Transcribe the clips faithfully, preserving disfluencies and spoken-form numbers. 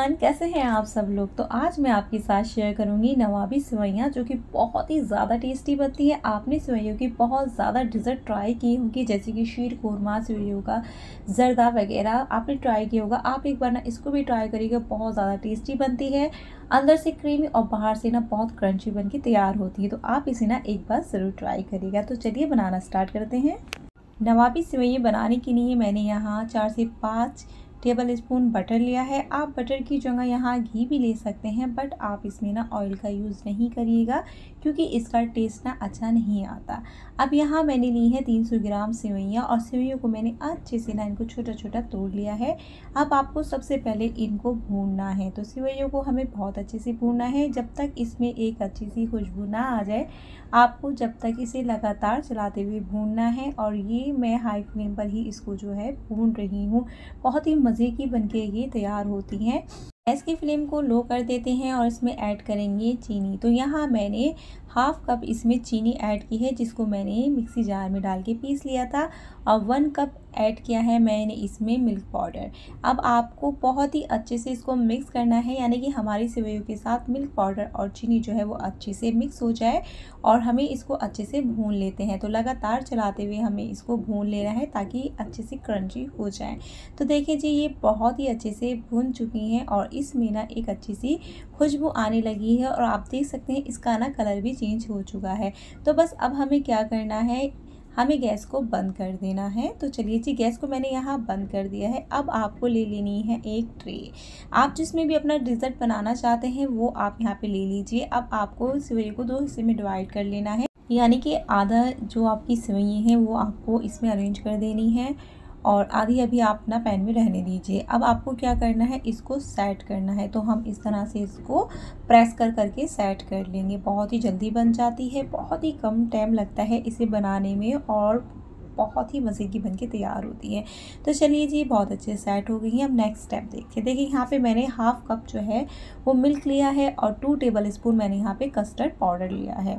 Everyone, कैसे हैं आप सब लोग। तो आज मैं आपके साथ शेयर करूंगी नवाबी सेवइयाँ, जो कि बहुत ही ज़्यादा टेस्टी बनती है। आपने सेवइयों की बहुत ज़्यादा डिज़र्ट ट्राई की होगी, जैसे कि शीर खुरमा, सेवइयों का जर्दा वगैरह आपने ट्राई किया होगा। आप एक बार ना इसको भी ट्राई करिएगा, बहुत ज़्यादा टेस्टी बनती है। अंदर से क्रीमी और बाहर से ना बहुत क्रंची बन के तैयार होती है। तो आप इसे ना एक बार ज़रूर ट्राई करिएगा। तो चलिए बनाना स्टार्ट करते हैं। नवाबी सेवइयाँ बनाने के लिए मैंने यहाँ चार से पाँच टेबल स्पून बटर लिया है। आप बटर की जगह यहाँ घी भी ले सकते हैं, बट आप इसमें ना ऑयल का यूज़ नहीं करिएगा, क्योंकि इसका टेस्ट ना अच्छा नहीं आता। अब यहाँ मैंने ली है तीन सौ ग्राम सेवइयाँ, और सेवइयों को मैंने अच्छे से ना इनको छोटा छोटा तोड़ लिया है। अब आपको सबसे पहले इनको भूनना है। तो सेवइयों को हमें बहुत अच्छे से भूनना है, जब तक इसमें एक अच्छी सी खुशबू ना आ जाए। आपको जब तक इसे लगातार चलाते हुए भूनना है, और ये मैं हाई फ्लेम पर ही इसको जो है भून रही हूँ। बहुत ही मज़े की बनके ये तैयार होती हैं। गैस की फ्लेम को लो कर देते हैं और इसमें ऐड करेंगे चीनी। तो यहाँ मैंने हाफ कप इसमें चीनी ऐड की है, जिसको मैंने मिक्सी जार में डाल के पीस लिया था। और वन कप ऐड किया है मैंने इसमें मिल्क पाउडर। अब आपको बहुत ही अच्छे से इसको मिक्स करना है, यानी कि हमारी सेवइयों के साथ मिल्क पाउडर और चीनी जो है वो अच्छे से मिक्स हो जाए, और हमें इसको अच्छे से भून लेते हैं। तो लगातार चलाते हुए हमें इसको भून लेना है, ताकि अच्छे से क्रंची हो जाए। तो देखिए जी, ये बहुत ही अच्छे से भून चुकी हैं, और इसमें ना एक अच्छी सी खुशबू आने लगी है, और आप देख सकते हैं इसका ना कलर भी चेंज हो चुका है। तो बस अब हमें क्या करना है, हमें गैस को बंद कर देना है। तो चलिए जी, गैस को मैंने यहाँ बंद कर दिया है। अब आपको ले लेनी है एक ट्रे। आप जिसमें भी अपना डिज़र्ट बनाना चाहते हैं वो आप यहाँ पे ले लीजिए। अब आपको सेवइयों को दो हिस्से में डिवाइड कर लेना है, यानी कि आधा जो आपकी सेवइयाँ हैं वो आपको इसमें अरेंज कर देनी है, और आधी अभी आप ना पैन में रहने दीजिए। अब आपको क्या करना है, इसको सेट करना है। तो हम इस तरह से इसको प्रेस कर करके सेट कर लेंगे। बहुत ही जल्दी बन जाती है, बहुत ही कम टाइम लगता है इसे बनाने में, और बहुत ही मज़े की बनके तैयार होती है। तो चलिए जी, बहुत अच्छे सेट हो गई हैं। अब नेक्स्ट स्टेप देखिए। देखिए यहाँ पे मैंने हाफ कप जो है वो मिल्क लिया है, और टू टेबल स्पून मैंने यहाँ पे कस्टर्ड पाउडर लिया है।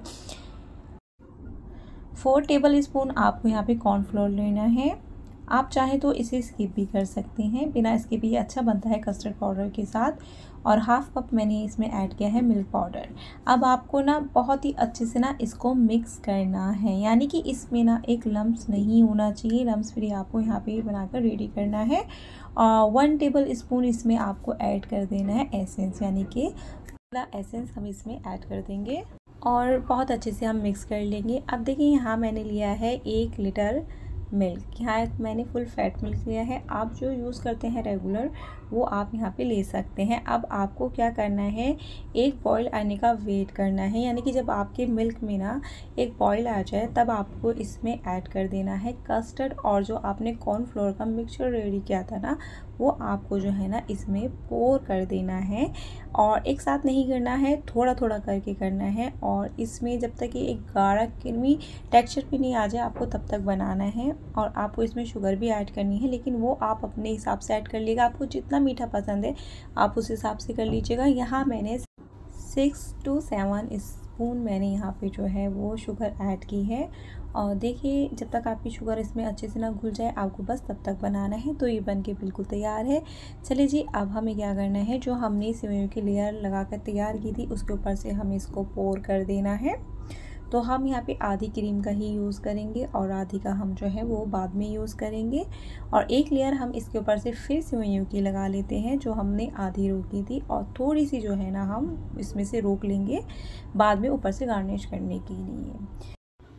फोर टेबल स्पून आपको यहाँ पे कॉर्नफ्लोर लेना है। आप चाहें तो इसे स्किप भी कर सकते हैं, बिना स्किप ही अच्छा बनता है कस्टर्ड पाउडर के साथ। और हाफ कप मैंने इसमें ऐड किया है मिल्क पाउडर। अब आपको ना बहुत ही अच्छे से ना इसको मिक्स करना है, यानी कि इसमें ना एक लम्स नहीं होना चाहिए। लम्स फ्री आपको यहाँ पे बनाकर रेडी करना है। और वन टेबल स्पून इसमें आपको ऐड कर देना है एसेंस, यानी कि एसेंस हम इसमें ऐड कर देंगे, और बहुत अच्छे से हम मिक्स कर लेंगे। अब देखिए यहाँ मैंने लिया है एक लीटर मिल्क। यहाँ मैंने फुल फैट मिल्क लिया है। आप जो यूज़ करते हैं रेगुलर वो आप यहाँ पे ले सकते हैं। अब आपको क्या करना है, एक बॉईल आने का वेट करना है, यानी कि जब आपके मिल्क में ना एक बॉईल आ जाए तब आपको इसमें ऐड कर देना है कस्टर्ड, और जो आपने कॉर्नफ्लोर का मिक्सचर रेडी किया था ना वो आपको जो है ना इसमें पोर कर देना है। और एक साथ नहीं करना है, थोड़ा थोड़ा करके करना है। और इसमें जब तक ये एक गाढ़ा क्रीमी टेक्सचर भी नहीं आ जाए आपको तब तक बनाना है। और आपको इसमें शुगर भी ऐड करनी है, लेकिन वो आप अपने हिसाब से ऐड कर लीजिएगा। आपको जितना मीठा पसंद है आप उस हिसाब से कर लीजिएगा। यहाँ मैंने सिक्स टू सेवन स्पून मैंने यहाँ पे जो है वो शुगर ऐड की है। और देखिए, जब तक आपकी शुगर इसमें अच्छे से ना घुल जाए आपको बस तब तक बनाना है। तो ये बन के बिल्कुल तैयार है। चलिए जी, अब हमें क्या करना है, जो हमने सेवइयों की लेयर लगा कर तैयार की थी उसके ऊपर से हमें इसको पोर कर देना है। तो हम यहाँ पे आधी क्रीम का ही यूज़ करेंगे, और आधी का हम जो है वो बाद में यूज़ करेंगे। और एक लेयर हम इसके ऊपर से फिर सेवइयों की लगा लेते हैं, जो हमने आधी रोकी थी, और थोड़ी सी जो है ना हम इसमें से रोक लेंगे बाद में ऊपर से गार्निश करने के लिए।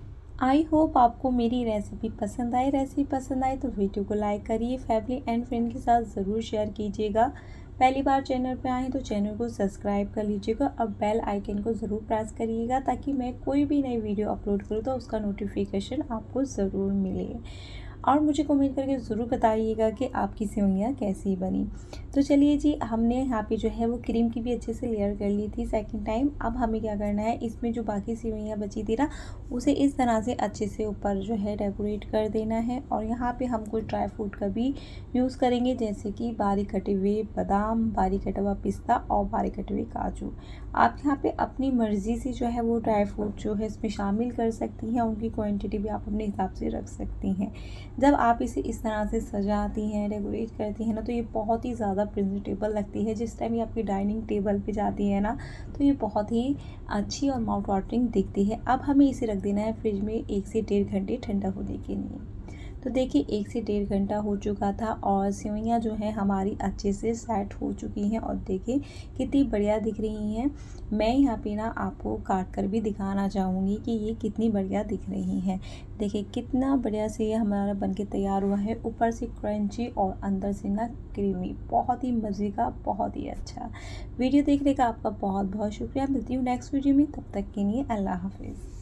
आई होप आपको मेरी रेसिपी पसंद आए। रेसिपी पसंद आए तो वीडियो को लाइक करिए, फैमिली एंड फ्रेंड के साथ ज़रूर शेयर कीजिएगा। पहली बार चैनल पे आए तो चैनल को सब्सक्राइब कर लीजिएगा, और बेल आइकन को ज़रूर प्रेस करिएगा, ताकि मैं कोई भी नई वीडियो अपलोड करूँ तो उसका नोटिफिकेशन आपको ज़रूर मिले। और मुझे कमेंट करके ज़रूर बताइएगा कि आपकी सेवइयाँ कैसी बनी। तो चलिए जी, हमने यहाँ पे जो है वो क्रीम की भी अच्छे से लेयर कर ली थी सेकंड टाइम। अब हमें क्या करना है, इसमें जो बाकी सेवइयाँ बची थी ना उसे इस तरह से अच्छे से ऊपर जो है डेकोरेट कर देना है। और यहाँ पे हम कुछ ड्राई फ्रूट का भी यूज़ करेंगे, जैसे कि बारीक कटे हुए बादाम, बारीक कटा हुआ पिस्ता और बारीक कटे हुए काजू। आप यहाँ पे अपनी मर्ज़ी से जो है वो ड्राई फ्रूट जो है इसमें शामिल कर सकती हैं, उनकी क्वांटिटी भी आप अपने हिसाब से रख सकती हैं। जब आप इसे इस तरह से सजाती हैं, डेकोरेट करती हैं ना, तो ये बहुत ही ज़्यादा प्रेजेंटेबल लगती है। जिस टाइम ये आपकी डाइनिंग टेबल पे जाती है ना, तो ये बहुत ही अच्छी और माउथ वाटरिंग दिखती है। अब हमें इसे रख देना है फ्रिज में एक से डेढ़ घंटे ठंडा होने के लिए। तो देखिए एक से डेढ़ घंटा हो चुका था और सेवइयाँ जो हैं हमारी अच्छे से सेट हो चुकी हैं और देखिए कितनी बढ़िया दिख रही हैं। मैं यहाँ पे ना आपको काट कर भी दिखाना चाहूँगी कि ये कितनी बढ़िया दिख रही हैं। देखिए कितना बढ़िया से ये हमारा बनके तैयार हुआ है, ऊपर से क्रंची और अंदर से ना क्रीमी, बहुत ही मज़े का, बहुत ही अच्छा। वीडियो देखने का आपका बहुत बहुत शुक्रिया। मिलती हूँ नेक्स्ट वीडियो में, तब तक के लिए अल्लाह हाफिज़।